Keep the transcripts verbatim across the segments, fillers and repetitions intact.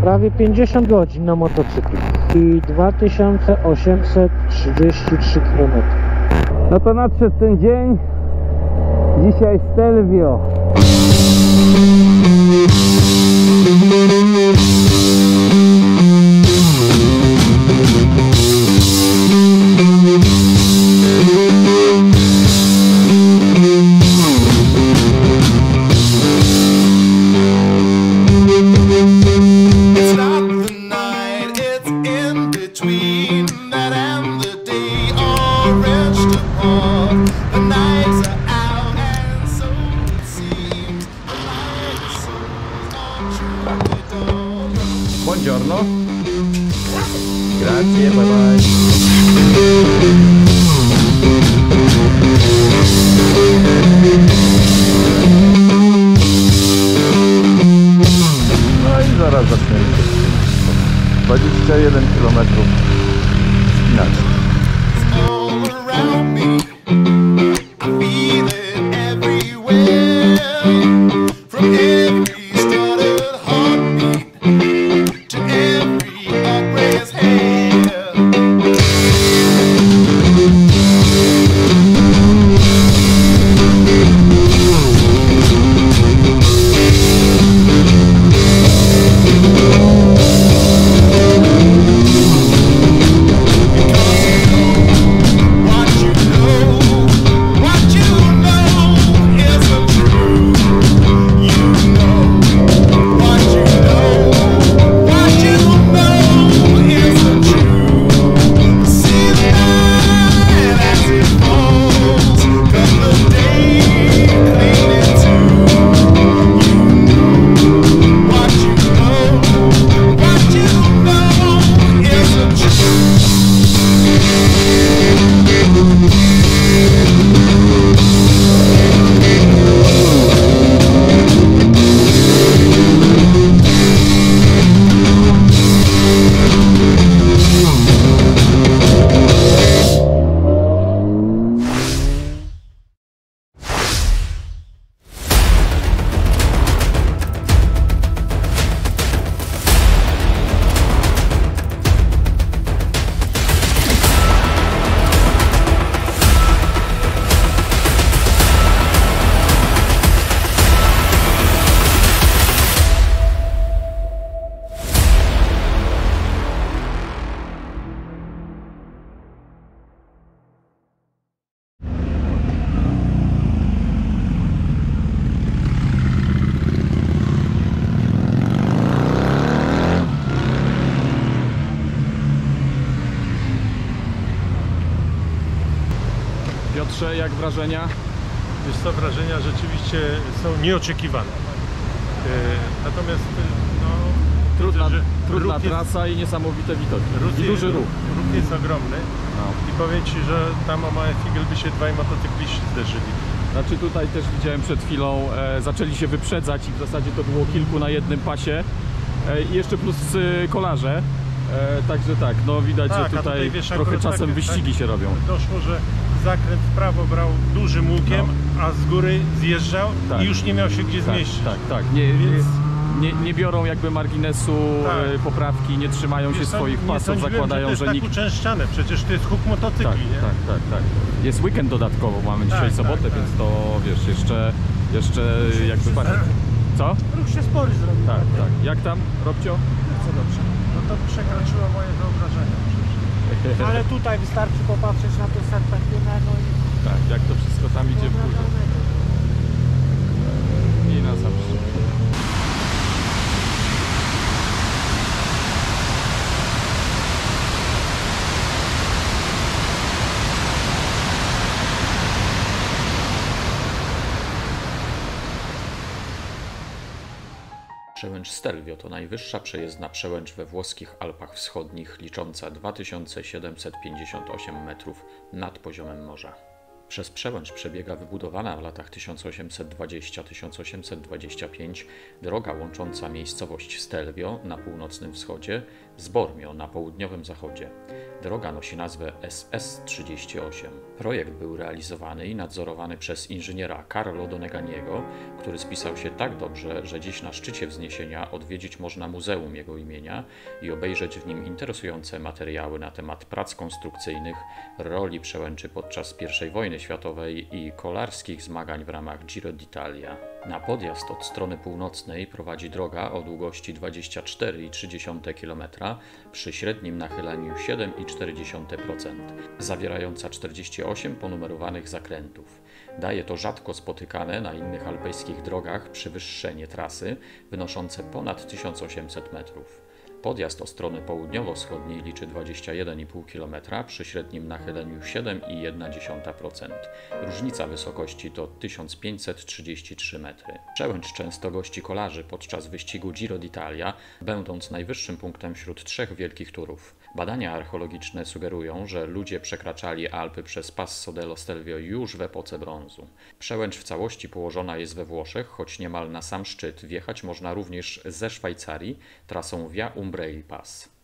prawie pięćdziesiąt godzin na motocyklu i dwa tysiące osiemset trzydzieści trzy kilometry. No to nadszedł ten dzień. Dzisiaj Stelvio. Buongiorno. Grazie, bye bye. No i zaraz zaczniemy. dwadzieścia jeden kilometrów wspinaczy. Piotrze, jak wrażenia? Wiesz co, wrażenia rzeczywiście są nieoczekiwane. E, natomiast no, Trudna, widzę, że trudna ruch trasa jest, i niesamowite widoki. ruch I jest, duży ruch. Ruch jest ogromny No. i powiem Ci, że tam o mały figel by się dwaj motocykliści zderzyli. Znaczy tutaj też widziałem przed chwilą, e, zaczęli się wyprzedzać i w zasadzie to było kilku na jednym pasie. E, I jeszcze plus e, kolarze. E, także tak, no widać, Tak, że a tutaj, tutaj, wiesz, trochę akurat czasem tak- wyścigi tak się robią. Doszło, że zakręt w prawo brał dużym łukiem, No. a z góry zjeżdżał Tak. i już nie miał się gdzie Tak, zmieścić. tak, tak. Nie, Więc- nie, nie biorą jakby marginesu, Tak. e, poprawki, nie trzymają się Wiesz co, swoich nie pasów, sądziłem, zakładają, że to jest że tak nikt... uczęszczane, przecież to jest huk motocykli, Tak, nie? tak, tak, tak. Jest weekend dodatkowo, mamy dzisiaj Tak, sobotę, tak, tak. więc to wiesz, jeszcze, jeszcze jakby bardzo... Co? Ruch się spory zrobił. Tak, tak. Jak tam, Robcio? Co dobrze. No to przekroczyło moje wyobrażenia. Ale tutaj wystarczy popatrzeć na tę serpentynę, no i Tak, jak to wszystko tam idzie w górę. I na sam szczyt. Przełęcz Stelvio to najwyższa przejezdna przełęcz we włoskich Alpach Wschodnich, licząca dwa tysiące siedemset pięćdziesiąt osiem metrów nad poziomem morza. Przez przełęcz przebiega wybudowana w latach tysiąc osiemset dwudziestym do tysiąc osiemset dwudziestego piątego droga łącząca miejscowość Stelvio na północnym wschodzie z Bormio na południowym zachodzie. Droga nosi nazwę S S trzydzieści osiem. Projekt był realizowany i nadzorowany przez inżyniera Carlo Doneganiego, który spisał się tak dobrze, że dziś na szczycie wzniesienia odwiedzić można muzeum jego imienia i obejrzeć w nim interesujące materiały na temat prac konstrukcyjnych, roli przełęczy podczas pierwszej wojny światowej i kolarskich zmagań w ramach Giro d'Italia. Na podjazd od strony północnej prowadzi droga o długości dwadzieścia cztery przecinek trzy kilometra przy średnim nachyleniu siedem przecinek cztery procent, zawierająca czterdzieści osiem ponumerowanych zakrętów. Daje to rzadko spotykane na innych alpejskich drogach przewyższenie trasy wynoszące ponad tysiąc osiemset metrów. Podjazd o strony południowo-wschodniej liczy dwadzieścia jeden przecinek pięć kilometra przy średnim nachyleniu siedem przecinek jedna procent. Różnica wysokości to tysiąc pięćset trzydzieści trzy metry. Przełęcz często gości kolarzy podczas wyścigu Giro d'Italia, będąc najwyższym punktem wśród trzech wielkich turów. Badania archeologiczne sugerują, że ludzie przekraczali Alpy przez Passo dello Stelvio już w epoce brązu. Przełęcz w całości położona jest we Włoszech, choć niemal na sam szczyt wjechać można również ze Szwajcarii trasą Via Umbrail Pass.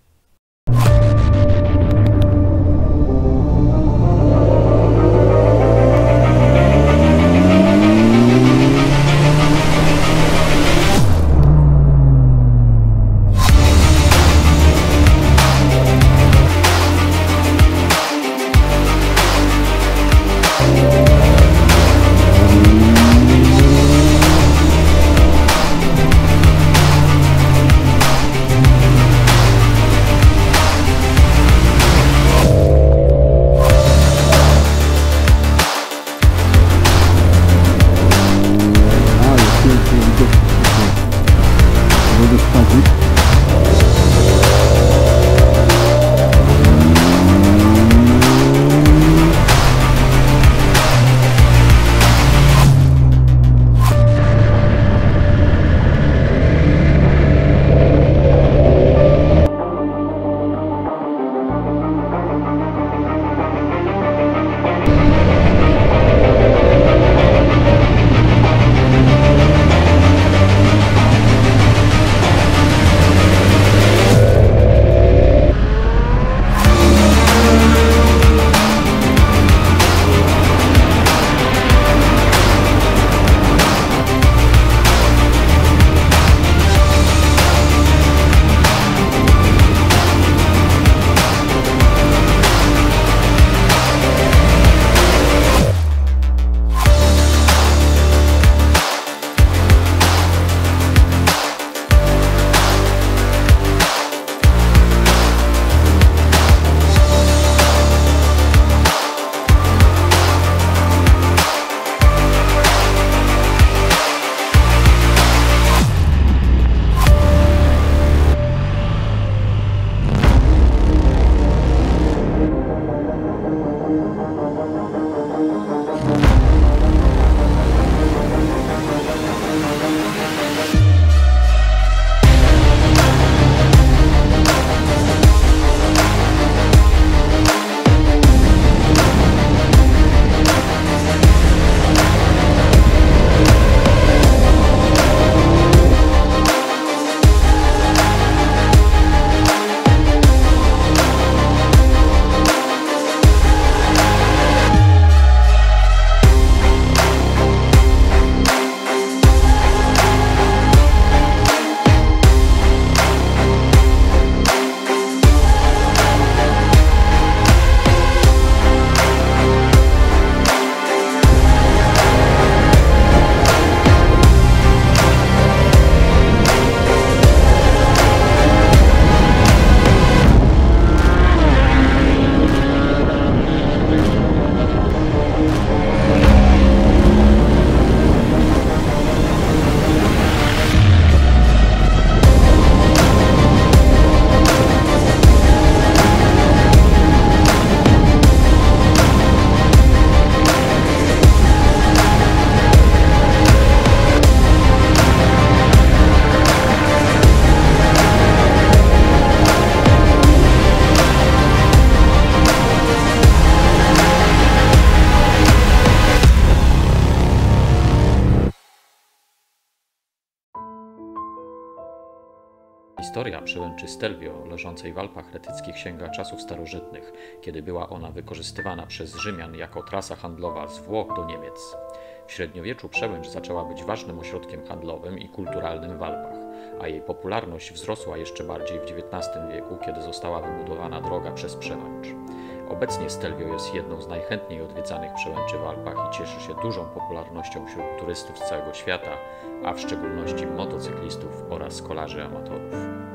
Historia przełęczy Stelvio, leżącej w Alpach Retyckich, sięga czasów starożytnych, kiedy była ona wykorzystywana przez Rzymian jako trasa handlowa z Włoch do Niemiec. W średniowieczu przełęcz zaczęła być ważnym ośrodkiem handlowym i kulturalnym w Alpach, a jej popularność wzrosła jeszcze bardziej w dziewiętnastym wieku, kiedy została wybudowana droga przez przełęcz. Obecnie Stelvio jest jedną z najchętniej odwiedzanych przełęczy w Alpach i cieszy się dużą popularnością wśród turystów z całego świata, a w szczególności motocyklistów oraz kolarzy amatorów.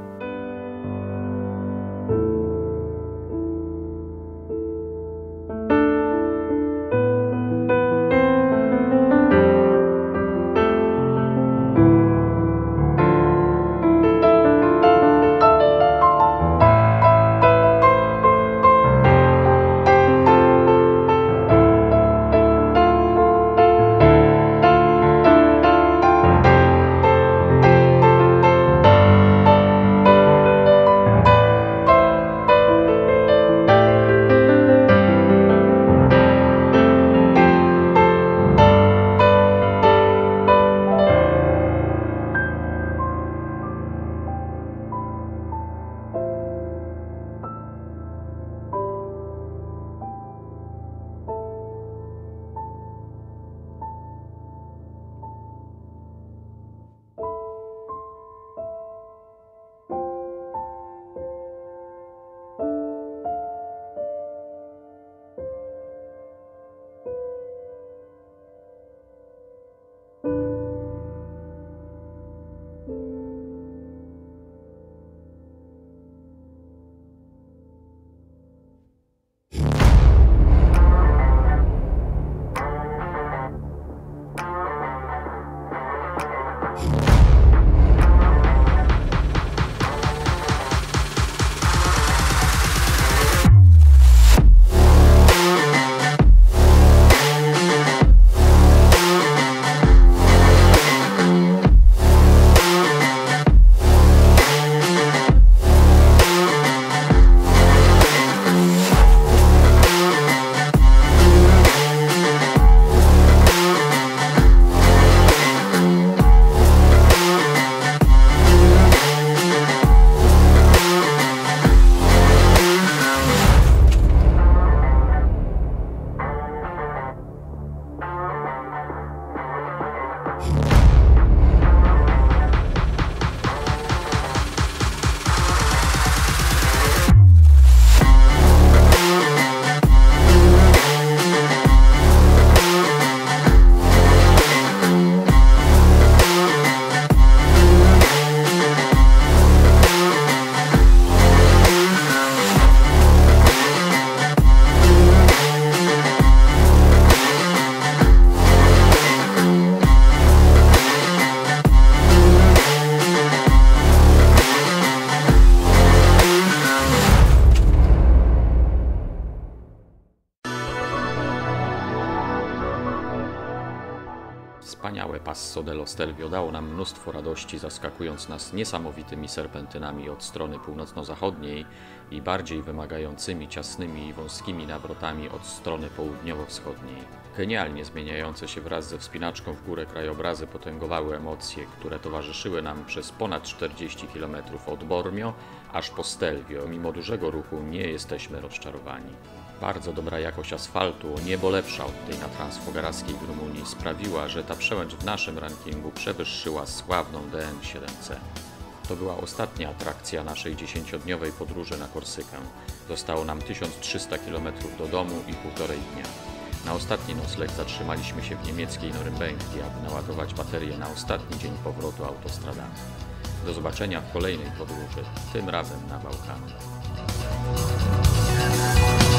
Wspaniałe Passo dello Stelvio dało nam mnóstwo radości, zaskakując nas niesamowitymi serpentynami od strony północno-zachodniej i bardziej wymagającymi ciasnymi i wąskimi nawrotami od strony południowo-wschodniej. Genialnie zmieniające się wraz ze wspinaczką w górę krajobrazy potęgowały emocje, które towarzyszyły nam przez ponad czterdzieści kilometrów od Bormio aż po Stelvio. Mimo dużego ruchu nie jesteśmy rozczarowani. Bardzo dobra jakość asfaltu, o niebo lepsza od tej na Transfogarackiej w Rumunii, sprawiła, że ta przełęcz w naszym rankingu przewyższyła sławną D M siedem C. To była ostatnia atrakcja naszej dziesięciodniowej podróży na Korsykę. Zostało nam tysiąc trzysta kilometrów do domu i półtorej dnia. Na ostatni nocleg zatrzymaliśmy się w niemieckiej Norymbęgi, aby naładować baterię na ostatni dzień powrotu autostradami. Do zobaczenia w kolejnej podróży, tym razem na Bałkany.